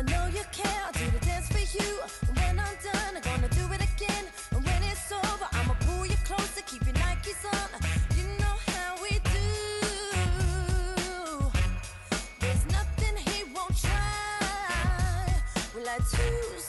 know you care. I'll do the dance for you. When I'm done, I'm gonna do it again. And when it's over, I'ma pull you closer, keep your Nikes on. You know how we do. There's nothing he won't try. We're like two